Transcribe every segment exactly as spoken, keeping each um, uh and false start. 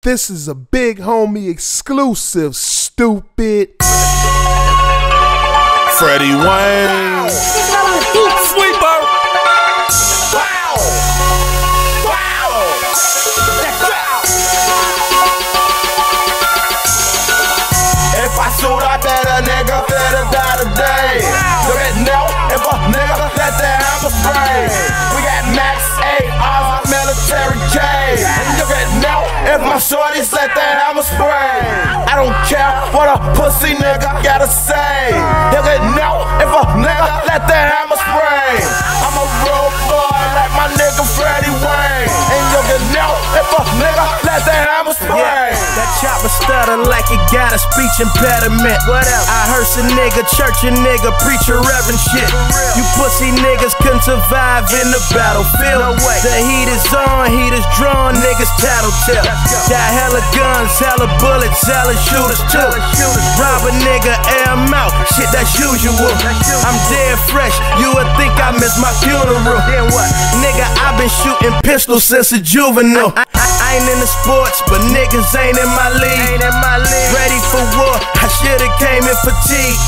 This is a big homie exclusive, stupid. Freddie Wayne. Sweeper. Wow. Wow. If I shoot, I bet a nigga better die today. Look at now, if a nigga let the hammer spray. We got Max A R military K. And look at now, if my shorties let the hammer spray. I don't care what a pussy nigga gotta say. Look at now, if a nigga let the hammer spray. I'm a road boy like my nigga Freddie Wayne. And look at now, if a nigga let the hammer spray. Yeah, that chopper stutter like it got a speech impediment. What else? I heard a nigga, church a nigga, preach a reverend shit. You pussy niggas couldn't survive in the battlefield. No way. The heat is on, heat is drawn, niggas tattletale. Got hella guns, hella bullets, hella shooters too. Rob a nigga, air him out, shit that's usual. I'm dead fresh, you would think I missed my funeral. Then what? Nigga, I've been shooting pistols since a juvenile. I, I, I ain't in the sports, but niggas ain't in my league. Ready for war, I should've came in fatigue.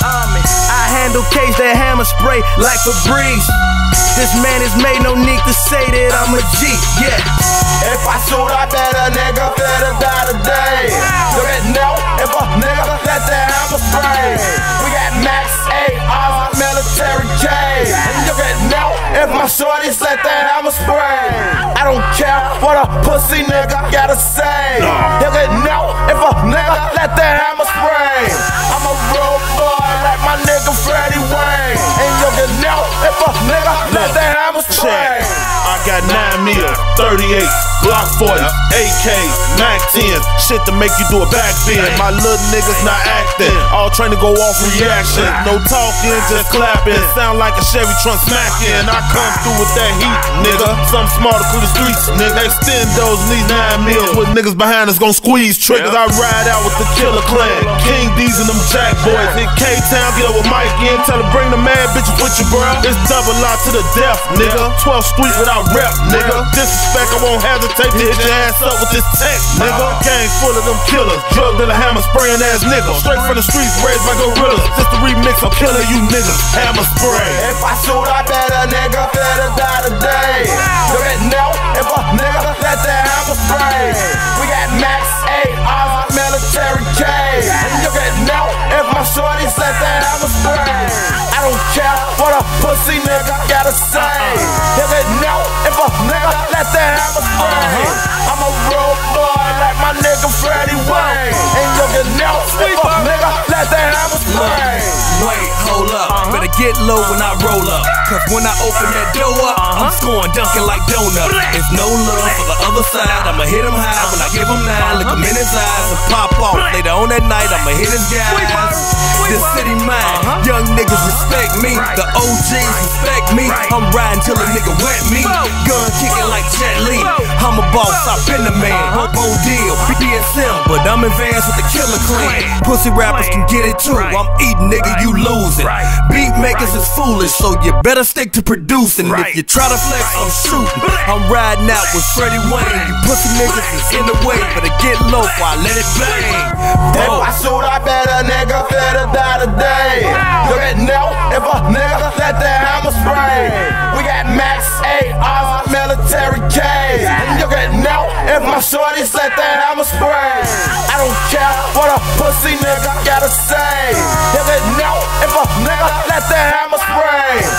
I handle case that hammer spray like Febreze. This man is made, no need to say that I'm a G, yeah. If I shoot, I bet a nigga better die today. Look at now, if a nigga let the hammer spray. We got Max A R military K. And look at now, if my shorties let the hammer spray. I don't care what a pussy nigga gotta say. Look at now, if a nigga let the hammer spray. I'm a road boy like my nigga Freddie Wayne. And look at now, if a nigga let the hammer spray. I got nine mil, thirty-eight, Glock forty, A Ks, Mac tens, shit to make you do a back bend. My little niggas not acting, all trying to go off reaction. No talking, just clapping. Sound like a Chevy trunk smacking. I come through with that heat, nigga. Something smarter through the streets, nigga. Extend those in these nine mils. With niggas behind us gon' squeeze triggers. I ride out with the Killer Clan, King D's and them Jack boys. Hit K-Town, get up with Mike in. Tell her bring the mad bitches with you, bro. It's double lot to the death, nigga. twelfth Street without rep, nigga. Disrespect, I won't hesitate to hit your ass up with this text, nigga. Gang full of them killers, drug dealer, hammer spraying ass niggas. Straight from the streets, raised by gorillas. Just a remix of Killer You Niggas, hammer spray. If I shoot, I bet a nigga better die today. Look at now, if a nigga let the hammer spray. We got Max A R military K. And look at now, if my shorties let the hammer spray. I don't care what a pussy nigga gotta say. Look at now, if a nigga let the hammer spray. I'm a road boy like my nigga Freddie Wayne. And look at now, if a nigga let the hammer spray. Wait, hold up, better get low when I roll up. Cause when I open that door up, I'm scoring dunking like donut. There's no love for the other side, I'ma hit him high when I give him nine. Look him in his eyes and pop off. Later on that night, I'ma hit his guys. This city mine, young niggas respect me. The O Gs respect me. I'm riding till a nigga wet me. Gun kicking like Jet Li. I'm a boss, I've been the man. Hobo deal, B S M, but I'm advanced with the Killer Clan. Pussy rappers can get it too. I'm eating, nigga, you losing. Beat makers is foolish, so you better stick to producing. If you try to flex, I'm shooting. I'm riding out with Freddie Wayne. You pussy niggas is in the way, better get low while I let it bang. If I shoot, I bet a nigga better die today. Look at now, if a nigga let the hammer spray. We got Max A R military K. And look at now, if my shorties let the hammer spray. I don't care what a pussy nigga gotta say. Look at now, if a nigga let the hammer spray.